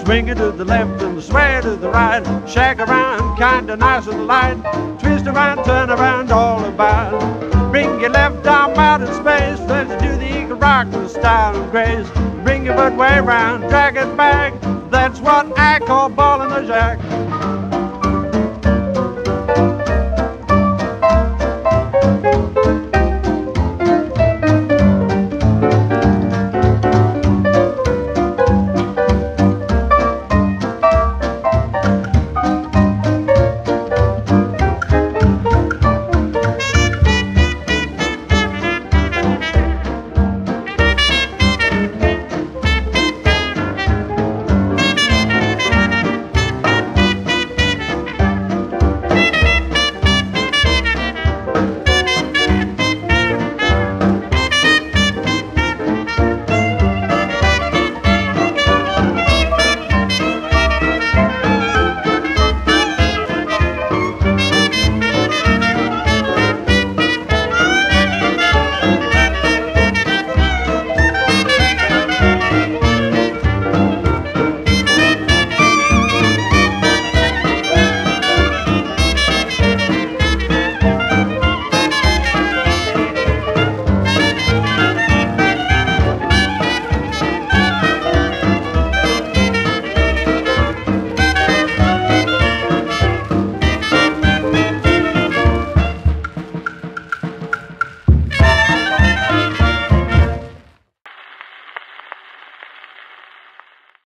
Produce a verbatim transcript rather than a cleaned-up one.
Swing it to the left and sway to the right. Shake around, kinda nice and light. Twist around, turn around, all about. Bring your left arm out in space. Let's do the eagle rock with style and grace. Bring your foot way round, drag it back. That's what I call ballin' the jack.